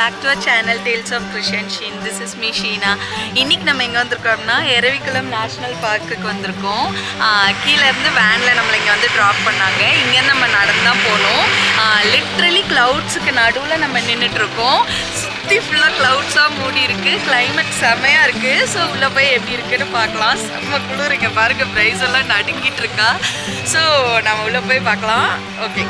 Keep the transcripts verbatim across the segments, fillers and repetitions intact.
back to our channel Tales of Krish and Sheen. This is me Sheena. இன்னைக்கு நம்ம எங்க வந்திருக்கோம்னா எரவிகுளம் national பார்க்குக்கு வந்திருக்கோம். கீழ இருந்து வேன்ல நம்மள இங்க வந்து டிராப் பண்ணாங்க. இங்க நம்ம நடந்து தான் போறோம். லிட்டரலி கிளவுட்ஸ்க்கு நடுவுல நம்ம நின்னுட்டு இருக்கோம். சுத்தி ஃபுல்லா கிளவுட்ஸா மூடி இருக்கு. கிளைமேட் செமையா இருக்கு. சோ உள்ள போய் எப்படி இருக்குன்னு பார்க்கலாம். செம்ம குளிருங்க பாருங்க. பிரைஸ் எல்லாம் நடுங்கிட்டு இருக்கா. சோ நம்ம உள்ள போய் பார்க்கலாம். ஓகே.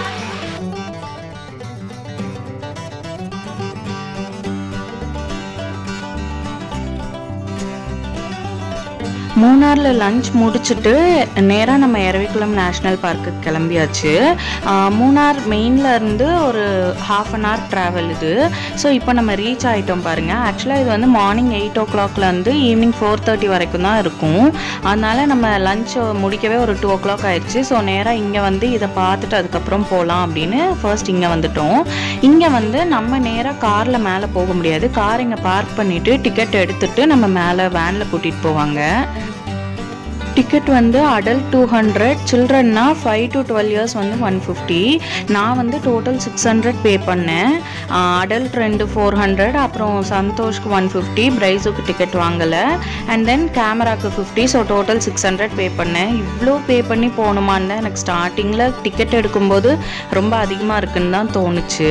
மூணார்ல லஞ்ச் முடிச்சுட்டு நேராக நம்ம எரவிகுளம் நேஷ்னல் பார்க்குக்கு கிளம்பியாச்சு. மூணார் மெயின்ல இருந்து ஒரு ஹாஃப் அன் ஹவர் ட்ராவல் இது. ஸோ இப்போ நம்ம ரீச் ஆகிட்டோம் பாருங்கள். ஆக்சுவலாக இது வந்து மார்னிங் எயிட் ஓ கிளாக்லேருந்து ஈவினிங் ஃபோர் தேர்ட்டி வரைக்கும் தான் இருக்கும். அதனால நம்ம லஞ்ச் முடிக்கவே ஒரு டூ ஓ கிளாக் ஆயிடுச்சு. ஸோ நேராக இங்கே வந்து இதை பார்த்துட்டு அதுக்கப்புறம் போகலாம் அப்படின்னு ஃபர்ஸ்ட் இங்கே வந்துட்டோம். இங்கே வந்து நம்ம நேராக காரில் மேலே போக முடியாது. கார் இங்கே பார்க் பண்ணிவிட்டு டிக்கெட் எடுத்துகிட்டு நம்ம மேலே வேனில் கூட்டிகிட்டு போவாங்க. டிக்கெட் வந்து அடல்ட் டூ ஹண்ட்ரட், சில்ட்ரன்னா ஃபைவ் டு டுவெல் இயர்ஸ் வந்து ஒன் ஃபிஃப்டி. நான் வந்து டோட்டல் சிக்ஸ் ஹண்ட்ரட் பே பண்ணேன். அடல்ட் ரெண்டு ஃபோர் ஹண்ட்ரட், அப்புறம் சந்தோஷ்க்கு ஒன் ஃபிஃப்டி, பிரைஸுக்கு டிக்கெட் வாங்கலை, அண்ட் தென் கேமராக்கு fifty. So total six hundred pay பண்ணேன். இவ்வளோ பே பண்ணி போகணுமான்னு எனக்கு ஸ்டார்டிங்கில் டிக்கெட் எடுக்கும்போது ரொம்ப அதிகமாக இருக்குன்னு தான் தோணுச்சு.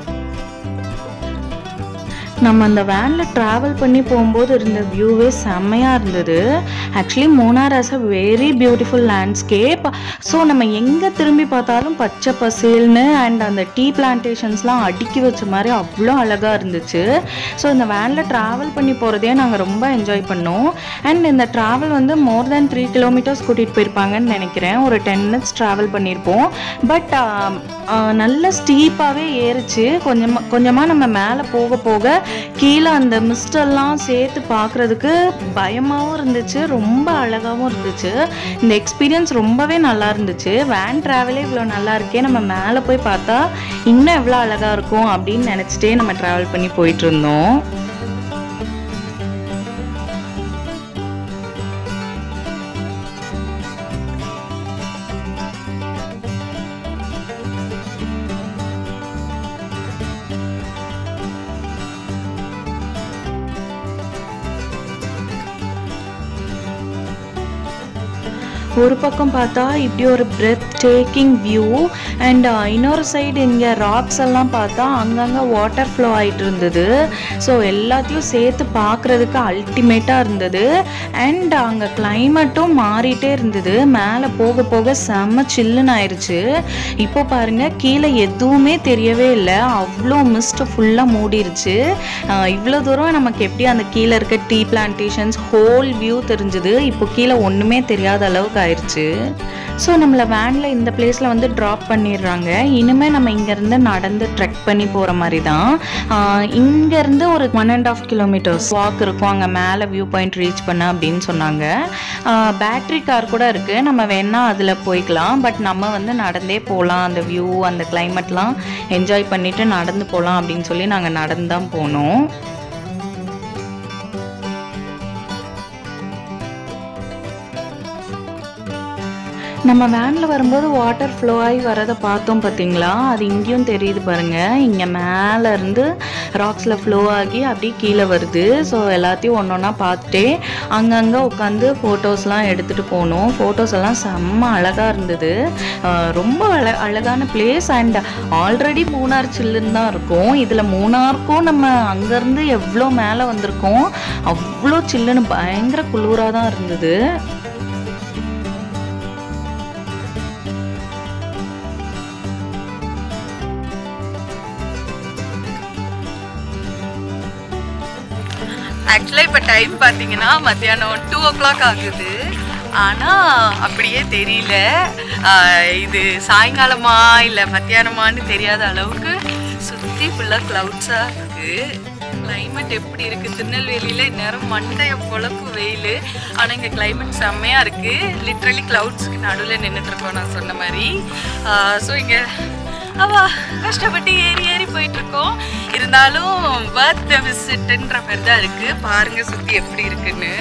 நம்ம அந்த வேனில் ட்ராவல் பண்ணி போகும்போது இருந்த வியூவே செம்மையாக இருந்தது. Actually Munnar as a very beautiful landscape. So நம்ம எங்கே திரும்பி பார்த்தாலும் பச்சை பசேல்னு அண்ட் அந்த டீ பிளான்டேஷன்ஸ்லாம் அடுக்கி வச்ச மாதிரி அவ்வளோ அழகாக இருந்துச்சு. ஸோ இந்த வேனில் ட்ராவல் பண்ணி போகிறதே நாங்கள் ரொம்ப என்ஜாய் பண்ணோம். அண்ட் இந்த ட்ராவல் வந்து மோர் தேன் த்ரீ கிலோமீட்டர்ஸ் கூட்டிகிட்டு போயிருப்பாங்கன்னு நினைக்கிறேன். ஒரு டென் மினிட்ஸ் ட்ராவல் பண்ணியிருப்போம். பட் நல்ல ஸ்டீப்பாகவே ஏறிச்சு. கொஞ்சமாக கொஞ்சமாக நம்ம மேலே போக போக கீழே அந்த மிஸ்டெல்லாம் சேர்த்து பார்க்குறதுக்கு பயமாகவும் இருந்துச்சு, ரொம்ப அழகாகவும் இருந்துச்சு. இந்த எக்ஸ்பீரியன்ஸ் ரொம்பவே நல்லா இருந்துச்சு. வேன் ட்ராவலே இவ்வளோ நல்லா இருக்கே, நம்ம மேலே போய் பார்த்தா இன்னும் எவ்வளோ அழகாக இருக்கும் அப்படின்னு நினச்சிட்டே நம்ம ட்ராவல் பண்ணி போயிட்டு இருந்தோம். ஒரு பக்கம் பார்த்தா இப்படி ஒரு பிரெத் டேக்கிங் வியூ, அண்ட் இன்னொரு சைடு இங்கே ராக்ஸ் எல்லாம் பார்த்தா அங்கங்கே வாட்டர் ஃப்ளோ ஆகிட்டு இருந்தது. ஸோ எல்லாத்தையும் சேர்த்து பார்க்குறதுக்கு அல்டிமேட்டாக இருந்தது. அண்ட் அங்கே கிளைமேட்டும் மாறிட்டே இருந்தது. மேலே போக போக செம்ம சில்லுன்னு ஆயிடுச்சு. இப்போ பாருங்கள், கீழே எதுவுமே தெரியவே இல்லை. அவ்வளோ மிஸ்ட் ஃபுல்லாக மூடிருச்சு. இவ்வளோ தூரம் நமக்கு எப்படி அந்த கீழே இருக்க டீ பிளான்டேஷன்ஸ் ஹோல் வியூ தெரிஞ்சுது. இப்போ கீழே ஒன்றுமே தெரியாத அளவுக்கு ஆயிடுச்சு. ஸோ நம்மளை வேனில் இந்த பிளேஸில் வந்து ட்ராப் பண்ணிடுறாங்க. இனிமேல் நம்ம இங்கேருந்து நடந்து ட்ரெக் பண்ணி போகிற மாதிரி தான். இங்கேருந்து ஒரு one and half kilometers walk இருக்கும் அங்கே மேலே வியூ பாயிண்ட் ரீச் பண்ண அப்படின்னு சொன்னாங்க. பேட்ரி கார் கூட இருக்குது, நம்ம வேணால் அதில் போய்க்கலாம். பட் நம்ம வந்து நடந்தே போகலாம். அந்த வியூ அந்த கிளைமேட்லாம் என்ஜாய் பண்ணிவிட்டு நடந்து போகலாம் அப்படின்னு சொல்லி நாங்கள் நடந்து தான் போனோம். நம்ம வேனில் வரும்போது வாட்டர் ஃப்ளோ ஆகி வரதை பார்த்தோம் பார்த்தீங்களா? அது இங்கேயும் தெரியுது பாருங்கள். இங்கே மேலே இருந்து ராக்ஸில் ஃப்ளோ ஆகி அப்படியே கீழே வருது. ஸோ எல்லாத்தையும் ஒன்று ஒன்றா பார்த்துட்டே அங்கங்கே உட்காந்து ஃபோட்டோஸ்லாம் எடுத்துகிட்டு போனோம். ஃபோட்டோஸ் எல்லாம் செம்ம அழகாக இருந்தது. ரொம்ப அழ அழகான பிளேஸ். அண்ட் ஆல்ரெடி மூணார் சில்லுன்னு தான் இருக்கும். இதில் மூணாருக்கும் நம்ம அங்கேருந்து எவ்வளோ மேலே வந்திருக்கோம், அவ்வளோ சில்லுன்னு பயங்கர குளிராக தான் இருந்தது. ஆக்சுவலாக இப்போ டைம் பார்த்தீங்கன்னா மத்தியானம் டூ ஓ கிளாக் ஆகுது. ஆனால் அப்படியே தெரியல இது சாயங்காலமா இல்லை மத்தியானமானு தெரியாத அளவுக்கு சுற்றி ஃபுல்லாக க்ளவுட்ஸாக இருக்குது. கிளைமேட் எப்படி இருக்குது? திருநெல்வேலியில் இந்நேரம் மண்டைய பொழப்பு வெயில். ஆனால் இங்கே கிளைமேட் செம்மையாக இருக்குது. லிட்ரலி க்ளவுட்ஸுக்கு நடுவில் நின்றுட்டுருக்கோம் நான் சொன்ன மாதிரி. ஸோ இங்கே அவா கஷ்டப்பட்டு ஏறி ஏறி போயிட்டுருக்கோம். இருந்தாலும் பர்த் விசிட்ன்ற மாதிரி தான் இருக்குது. பாருங்கள் சுற்றி எப்படி இருக்குன்னு.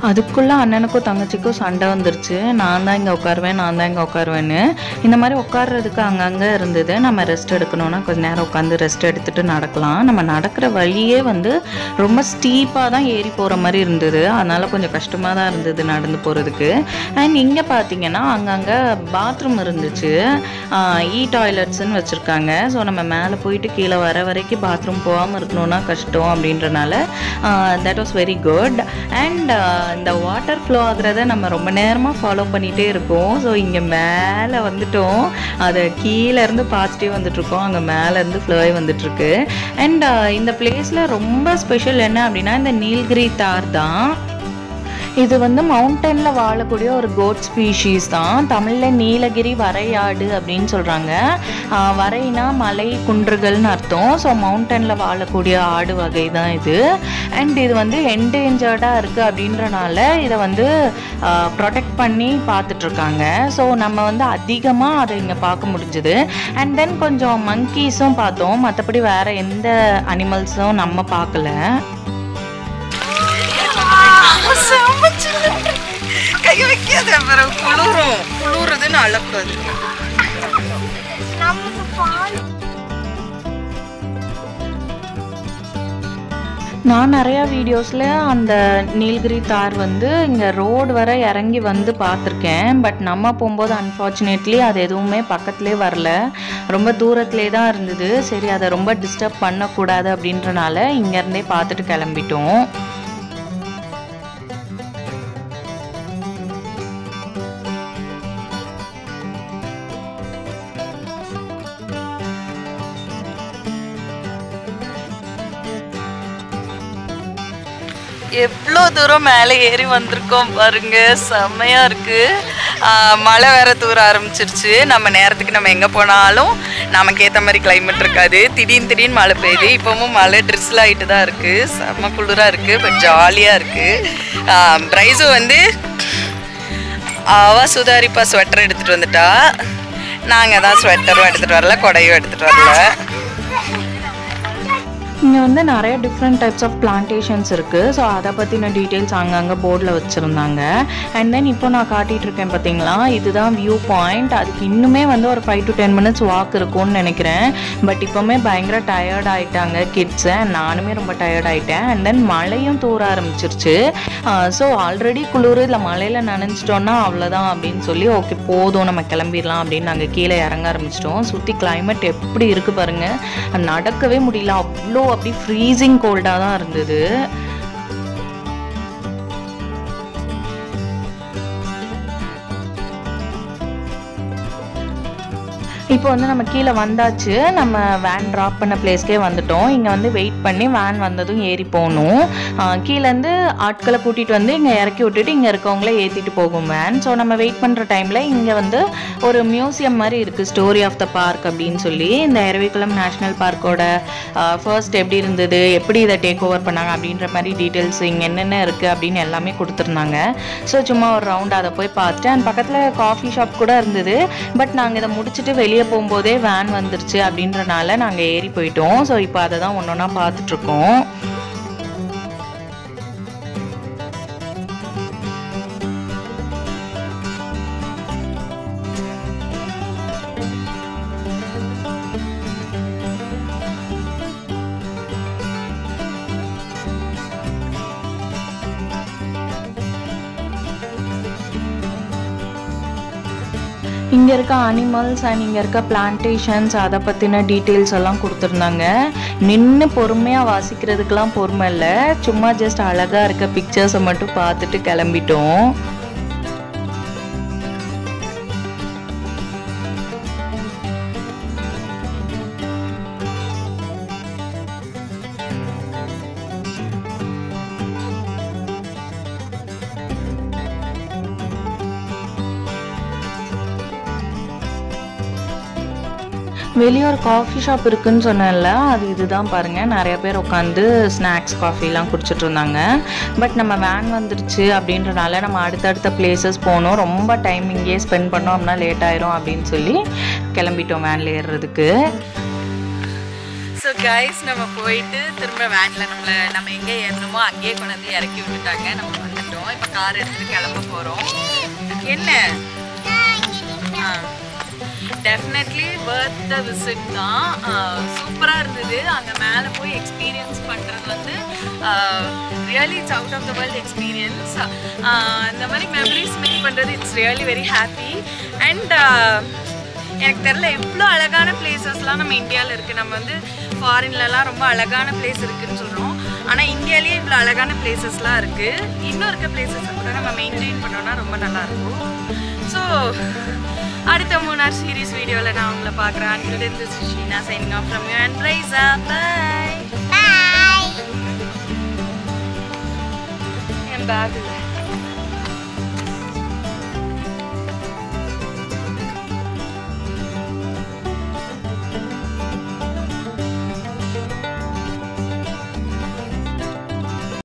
அதுக்குள்ளே அண்ணனுக்கும் தங்கச்சிக்கும் சண்டை வந்துருச்சு. நான் தான் இங்கே உட்காருவேன் நான் தான் இங்கே உட்காருவேன்னு. இந்த மாதிரி உட்கார்றதுக்கு அங்கங்கே இருந்தது. நம்ம ரெஸ்ட் எடுக்கணும்னா கொஞ்சம் நேரம் உட்காந்து ரெஸ்ட் எடுத்துகிட்டு நடக்கலாம். நம்ம நடக்கிற வழியே வந்து ரொம்ப ஸ்டீப்பாக தான் ஏறி போகிற மாதிரி இருந்தது. அதனால் கொஞ்சம் கஷ்டமாக தான் இருந்தது நடந்து போகிறதுக்கு. அண்ட் இங்கே பார்த்தீங்கன்னா அங்கங்கே பாத்ரூம் இருந்துச்சு. இ டாய்லெட்ஸ்ன்னு வச்சுருக்காங்க. ஸோ நம்ம மேலே போயிட்டு கீழே வர வரைக்கும் பாத்ரூம் போகாமல் இருக்கணும்னா கஷ்டம் அப்படின்றனால that was very good. And இந்த வாட்டர் ஃப்ளோ ஆகுறத நம்ம ரொம்ப நேரமாக ஃபாலோ பண்ணிகிட்டே இருக்கோம். ஸோ இங்கே மேலே வந்துட்டோம். அதை கீழேருந்து பார்த்துட்டே வந்துட்ருக்கோம். அங்கே மேலேருந்து ஃப்ளோவே வந்துட்டுருக்கு. அண்ட் இந்த பிளேஸில் ரொம்ப ஸ்பெஷல் என்ன அப்படின்னா இந்த நீல்கிரி தார் தான். இது வந்து மவுண்டனில் வாழக்கூடிய ஒரு கோட் ஸ்பீஷீஸ் தான். தமிழில் நீலகிரி வரையாடு அப்படின்னு சொல்கிறாங்க. வரைனா மலை குன்றுகள்னு அர்த்தம். ஸோ மவுண்டனில் வாழக்கூடிய ஆடு வகை தான் இது. அண்ட் இது வந்து என்டேஞ்சர்டாக இருக்குது அப்படின்றனால இதை வந்து ப்ரொடெக்ட் பண்ணி பார்த்துட்ருக்காங்க. ஸோ நம்ம வந்து அதிகமாக அதை இங்கே பார்க்க முடிஞ்சுது. அண்ட் தென் கொஞ்சம் மங்கீஸும் பார்த்தோம். மற்றபடி வேறு எந்த அனிமல்ஸும் நம்ம பார்க்கல. கை வைக்காத பிறகு குளிரும். குளிருதுன்னு அழக்கூடாது. நான் நிறையா வீடியோஸில் அந்த நீல்கிரி தார் வந்து இங்கே ரோடு வர இறங்கி வந்து பார்த்துருக்கேன். பட் நம்ம போகும்போது அன்ஃபார்ச்சுனேட்லி அது எதுவுமே பக்கத்துலேயே வரல. ரொம்ப தூரத்துலே தான் இருந்தது. சரி அதை ரொம்ப டிஸ்டர்ப் பண்ணக்கூடாது அப்படின்றனால இங்கேருந்தே பார்த்துட்டு கிளம்பிட்டோம். எவ்வளோ தூரம் மேலே ஏறி வந்திருக்கோம் பாருங்க. செம்மையாக இருக்குது. மழை வேற தூர ஆரம்பிச்சிருச்சு. நம்ம நேரத்துக்கு நம்ம எங்கே போனாலும் நமக்கு ஏற்ற மாதிரி கிளைமேட் இருக்காது. திடீர்னு திடீர்னு மழை பெய்யுது. இப்போவும் மழை ட்ரிஸ்ஸில் ஆகிட்டு தான் இருக்குது. செம்ம குளிராக இருக்குது. பட் ஜாலியாக இருக்குது. ப்ரைஸு வந்து அவள் சுதாரிப்பா ஸ்வெட்டர் எடுத்துகிட்டு வந்துட்டா. நாங்கள் தான் ஸ்வெட்டரும் எடுத்துகிட்டு வரல, கொடையும் எடுத்துகிட்டு வரல. இங்கே வந்து நிறைய டிஃப்ரெண்ட் டைப்ஸ் ஆஃப் பிளான்டேஷன்ஸ் இருக்குது. ஸோ அதை பற்றின டீட்டெயில்ஸ் அங்கங்கே போர்டில் வச்சுருந்தாங்க. அண்ட் தென் இப்போ நான் காட்டிகிட்டு இருக்கேன் பார்த்தீங்களா, இதுதான் வியூ பாயிண்ட். அதுக்கு இன்னுமே வந்து ஒரு five to ten minutes walk இருக்கும்னு நினைக்கிறேன். பட் இப்போவுமே பயங்கர டயர்ட் ஆகிட்டாங்க கிட்ஸை. நானுமே ரொம்ப டயர்ட் ஆகிட்டேன். அண்ட் தென் மழையும் தூர ஆரம்பிச்சிருச்சு. ஸோ ஆல்ரெடி குளிர் இதில் மழையில் நனைஞ்சிட்டோன்னா அவ்வளோதான் அப்படின்னு சொல்லி ஓகே போதும் நம்ம கிளம்பிடலாம் அப்படின்னு நாங்கள் கீழே இறங்க ஆரம்பிச்சிட்டோம். சுற்றி கிளைமேட் எப்படி இருக்குது பாருங்கள். நடக்கவே முடியல. அவ்வளோ அப்படி ஃப்ரீசிங் கோல்டாக தான் இருந்தது. இப்போ வந்து நம்ம கீழே வந்தாச்சு. நம்ம வேன் ட்ராப் பண்ண பிளேஸ்க்கே வந்துட்டோம். இங்கே வந்து வெயிட் பண்ணி வேன் வந்ததும் ஏறி போகணும். கீழேருந்து ஆட்களை கூட்டிகிட்டு வந்து இங்கே இறக்கி விட்டுட்டு இங்கே இருக்கவங்களே ஏற்றிட்டு போகும் வேன். ஸோ நம்ம வெயிட் பண்ணுற டைமில் இங்கே வந்து ஒரு மியூசியம் மாதிரி இருக்குது, ஸ்டோரி ஆஃப் த பார்க் அப்படின்னு சொல்லி. இந்த எரவிகுளம் நேஷ்னல் பார்க்கோட ஃபர்ஸ்ட் எப்படி இருந்தது, எப்படி இதை டேக் ஓவர் பண்ணாங்க அப்படின்ற மாதிரி டீட்டெயில்ஸ் இங்கே என்னென்ன இருக்குது அப்படின்னு எல்லாமே கொடுத்துருந்தாங்க. ஸோ சும்மா ஒரு ரவுண்ட் அதை போய் பார்த்துட்டு அண்ட் பக்கத்தில் காஃபி ஷாப் கூட இருந்தது. பட் நாங்கள் இதை முடிச்சுட்டு வெளியே போகும்போதே வேன் வந்துருச்சு அப்படின்றனால நாங்கள் ஏறி போயிட்டோம். ஸோ இப்போ அதை தான் ஒன்று ஒன்றா பார்த்துட்ருக்கோம். இங்கே இருக்க அனிமல்ஸ் அண்ட் இங்கே இருக்க பிளான்டேஷன்ஸ் அதை பற்றின டீட்டெயில்ஸ் எல்லாம் கொடுத்துருந்தாங்க. நின்று பொறுமையாக வாசிக்கிறதுக்கெலாம் பொறுமை இல்லை. சும்மா ஜஸ்ட் அழகாக இருக்க பிக்சர்ஸை மட்டும் பார்த்துட்டு கிளம்பிட்டோம். வெளியே ஒரு காஃபி ஷாப் இருக்குன்னு சொன்னேன்ல, அது இதுதான் பாருங்கள். நிறைய பேர் உட்காந்து ஸ்நாக்ஸ் காஃபிலாம் குடிச்சிட்டு இருந்தாங்க. பட் நம்ம வேன் வந்துருச்சு அப்படின்றனால நம்ம அடுத்தடுத்த பிளேசஸ் போகணும். ரொம்ப டைம் இங்கேயே ஸ்பெண்ட் பண்ணோம் அப்படின்னா லேட் ஆயிரும் அப்படின்னு சொல்லி கிளம்பிட்டோம் வேனில் ஏறுறதுக்கு. ஸோ கைஸ் நம்ம போயிட்டு திரும்ப வேனில் நம்மளை நம்ம எங்கே ஏறணுமோ அங்கேயே கொண்டு வந்து இறக்கி விட்டுட்டாங்க. நம்ம வந்துட்டோம். இப்போ கார் எடுத்துகிட்டு கிளம்ப போகிறோம். என்ன ஆ டெஃபினெட்லி வர்த் த விசிட் தான். சூப்பராக இருந்தது. அங்கே மேலே போய் எக்ஸ்பீரியன்ஸ் பண்ணுறது வந்து really it's out of the world experience. இந்த மாதிரி மெமரிஸ் மேக் பண்ணுறது it's really very happy. And எனக்கு தெரில எவ்வளோ அழகான பிளேசஸ்லாம் நம்ம இந்தியாவில் இருக்குது. நம்ம வந்து ஃபாரின்லலாம் ரொம்ப அழகான பிளேஸ் இருக்குதுன்னு சொல்கிறோம். ஆனால் இந்தியாவிலேயே இவ்வளோ அழகான பிளேசஸ்லாம் இருக்குது. இன்னும் இருக்க பிளேசஸை கூட நம்ம மெயின்டைன் பண்ணோன்னா ரொம்ப நல்லாயிருக்கும். ஸோ அடுத்த மூணார் சீரீஸ் வீடியோவில் நான் உங்களை பார்க்குறேன். அண்ட் இந்த Sheena signing off from you and Raiza. Bye. என் பேக்